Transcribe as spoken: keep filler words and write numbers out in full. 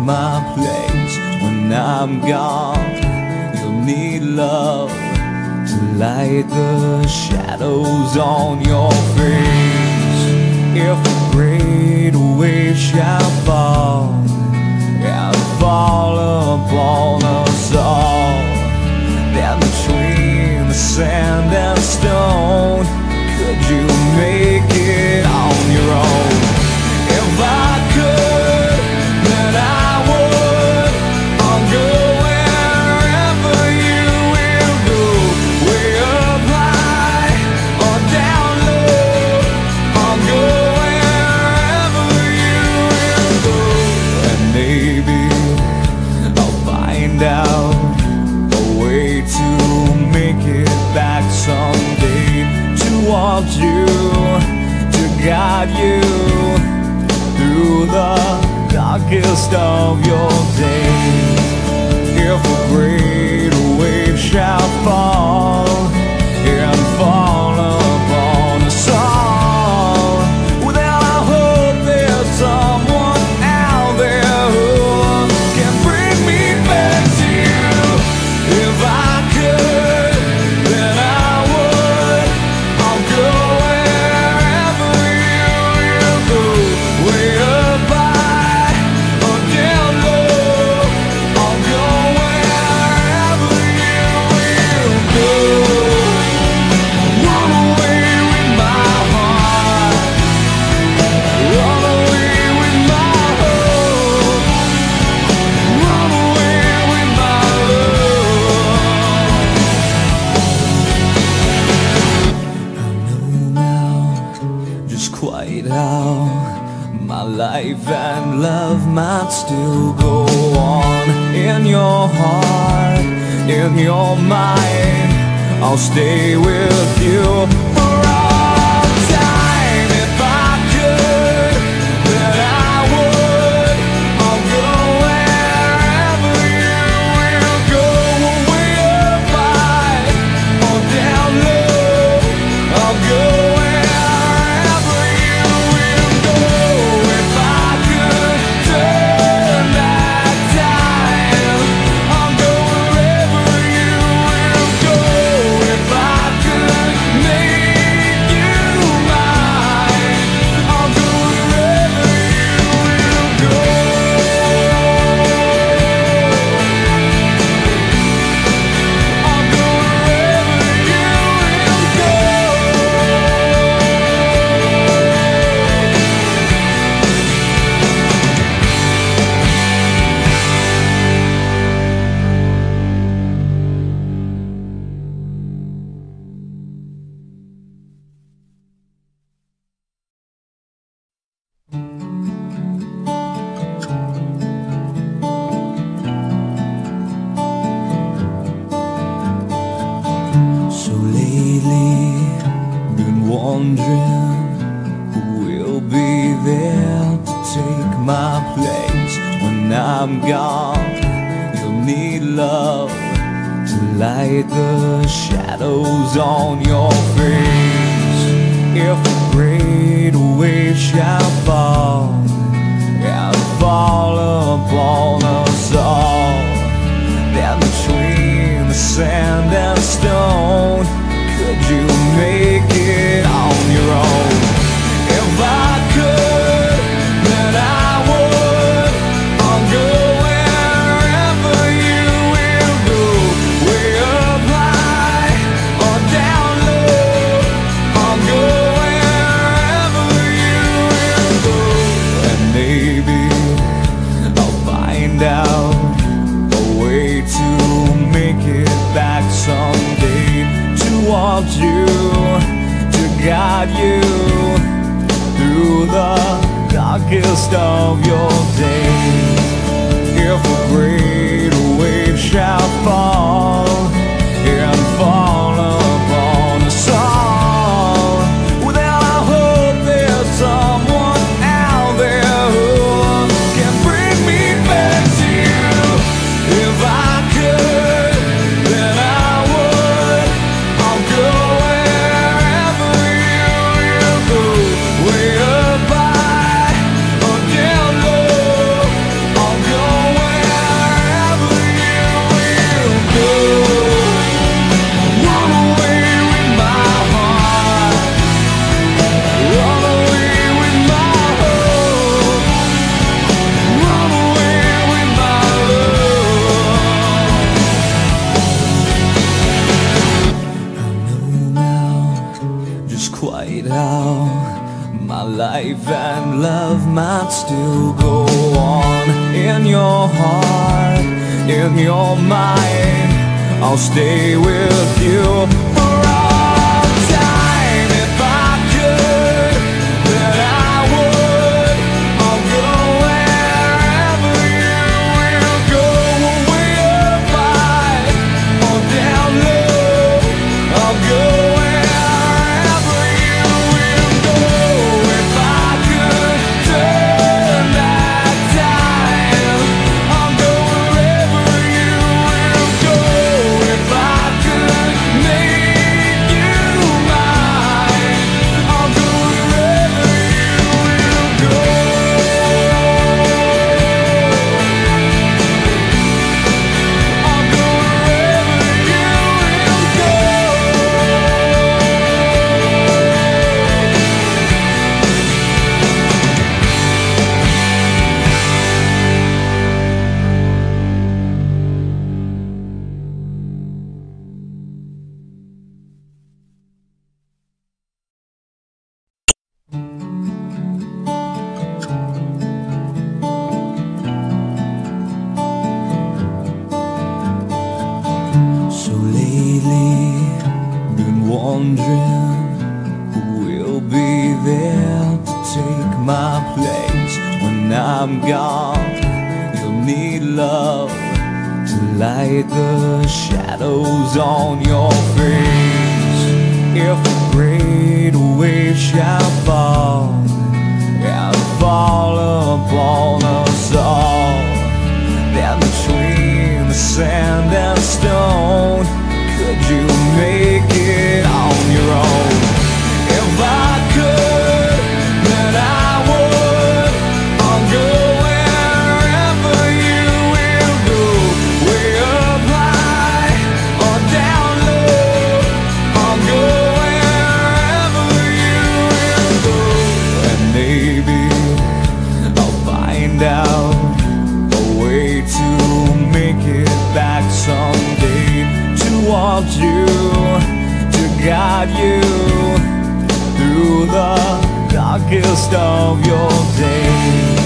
my place when I'm gone. You'll need love to light the shadows on your face. If a great wave shall fall and fall upon us all, then between the sand and stone, could you make it on your own? If I could, then I would. I'll go wherever you will go, way up high or down low. I'll go wherever you will go, and maybe I'll find out a way to make it back someday, to want you, to guide you through the darkest of your days. If a great wave shall fall and fall upon us all, well, then I hope there's someone out there who can bring me back to you. If I could, then I would. I'll go wherever you will go, way up high or down low. I'll go wherever you will go. Run away with my heart, run away with my hope, run away with my love. I know now just quite how my life and love might still go on. In your heart, in your mind, I'll stay with you for all time. If I could, then I would. I'll go wherever you will go, way up high or down low. I'll go wherever you will go. If I could turn back time, I'll go wherever you will go. If I could make you mine, I'll go wherever you will go. I'll go wherever you will go. So lately, been wondering who will be there to take my place when I'm gone. You'll need love to light the shadows on your face. If a great wave shall fall and fall upon us all, then between the sand and stone, could you make it on your own? If I could, then I would. I'll go wherever you will go, way up high or down low. I'll go wherever you will go, and maybe I'll find out a way to make it back someday, to want you, to guide you through the darkest of your days. If a great wave shall fall and fall upon us all, well, then I hope there's someone out there who can bring me back to you. If I could, then I would. I'll go wherever you will go, way up high or down low. might still go on. In your heart, in your mind, I'll stay with you for all time. If I could, then I would. I'll go wherever you will go, way up high or down low. I'll go wherever you will go. If I could turn back time, I'll go wherever you will go. If I could make you mine, I'll go wherever you will go. I'll go wherever you will go. So lately, been wondering who will be there to take my place when I'm gone. You'll need love to light the shadows on your face. If a great wave shall fall and fall upon us all, then between the sand and stone, could you make it on your own? If I could, then I would. I'll go wherever you will go, way up high or down low. I'll go wherever you will go, and maybe I'll find out a way to make it back someday, towards you, to guide you through the darkest of your days.